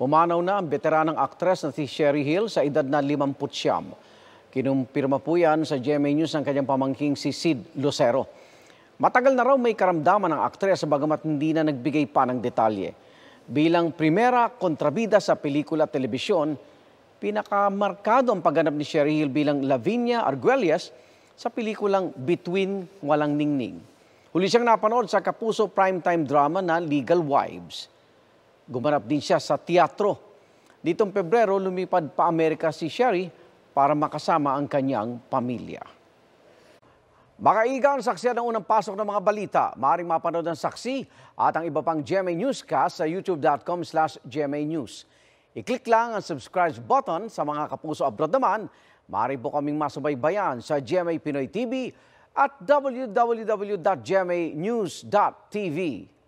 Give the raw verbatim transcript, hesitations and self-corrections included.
Pumanaw na ang veteranang aktres na si Sherry Hill sa edad na limampu't siyam. Kinumpirma po yan sa G M A News ng kanyang pamangking si Sid Lucero. Matagal na raw may karamdaman ng aktres bagamat hindi na nagbigay pa ng detalye. Bilang primera kontrabida sa pelikula at telebisyon, pinakamarkado ang pagganap ni Sherry Hill bilang Lavinia Arguelles sa pelikulang Between Walang Ningning. Huli siyang napanood sa Kapuso primetime drama na Legal Wives. Gumanap din siya sa teatro. Ditong Pebrero, lumipad pa Amerika si Sherry para makasama ang kanyang pamilya. Makaigang saksiyan ng unang pasok ng mga balita. Maaaring mapanood ang saksi at ang iba pang G M A Newscast sa youtube dot com slash G M A News. I-click lang ang subscribe button. Sa mga kapuso abroad naman, maaari po kaming masubaybayan sa G M A Pinoy T V at w w w dot g m a news dot t v.